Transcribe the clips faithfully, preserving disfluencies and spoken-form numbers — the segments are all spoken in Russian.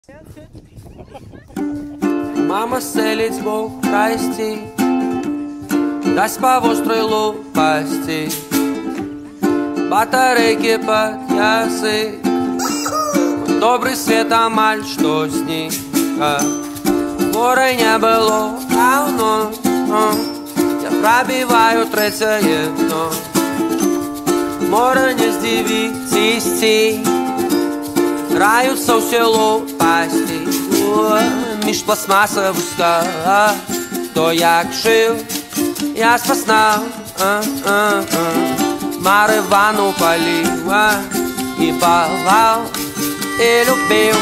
Мама селить, Бог прости, дасть по острой лопасти, батарейки под язык. Добрый свет, амаль, что с ним? Море не было давно, я пробиваю третье дно. Море не с девяти стей, раются у село пасти. Між пластмасових скал, то як жив, я спаснав, Маривану палив, и палал, и любил.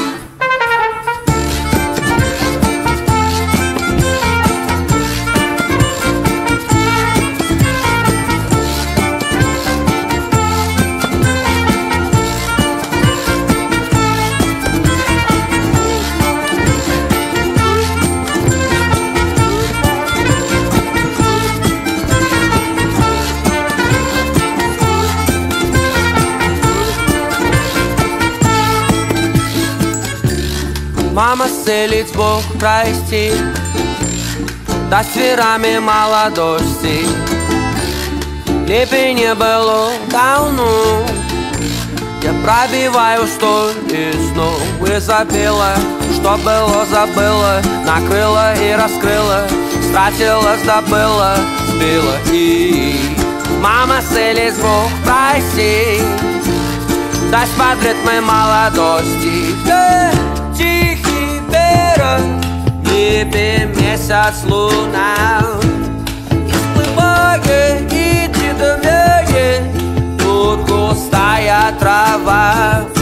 Мама селить, Бог прости, даст верами молодости. Лепи не было давно, я пробиваю столь и снова запела, что было, забыла, накрыла и раскрыла, стратила, забыла, сбила. И мама селить, Бог прости, даст под ритмы молодости. Тихий берег, в небе месяц, луна, всплывая, иди до меня, тут густая трава.